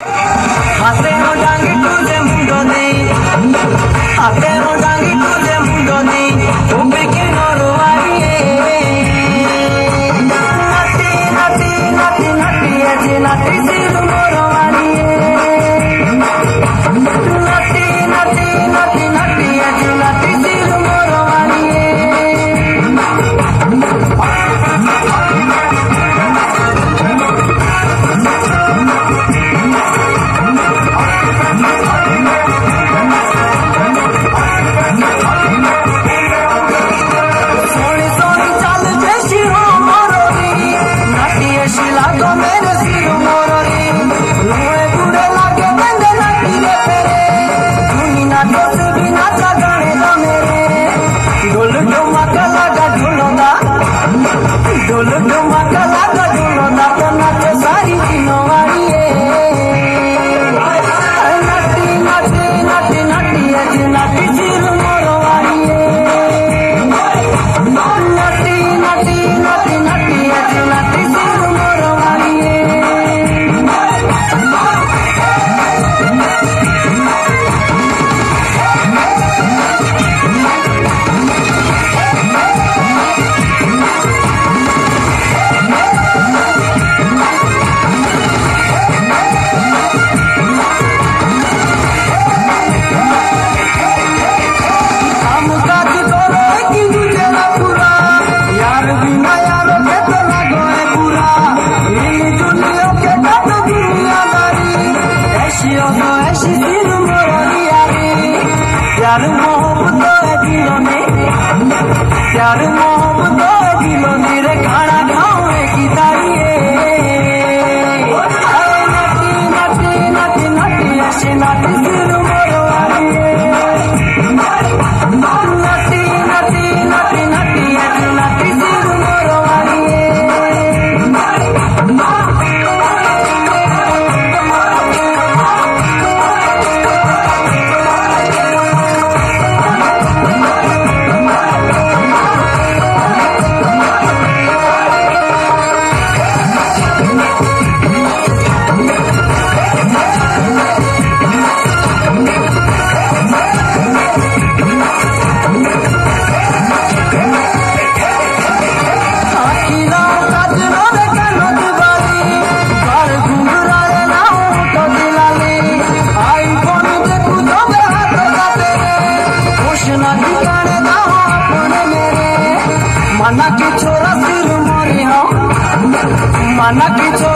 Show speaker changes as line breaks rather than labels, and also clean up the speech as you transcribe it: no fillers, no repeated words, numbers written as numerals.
हाथे हो डांगी तुझे मुंडो नहीं, हाथे हो डांगी तुझे मुंडो नहीं, उम्र के नौरो आई नाटी नाटी नाटी नाटी ऐसी नाटी सिर मोरो आई नाटी नाटी नाटी नाटी ऐसी नाटी सिर मोरो आई प्यार मोहब्बत दिलों में, प्यार मोहब्बत दिलों में रे खाना खाओ की तारीए नाटी नाटी नाटी नाटी ऐसे नाटी सिर मोरो आई नाटी नाटी नाटी नाटी ऐसे नाटी सिर मोरो आई माना की छोरा सिर मोरी हो, माना की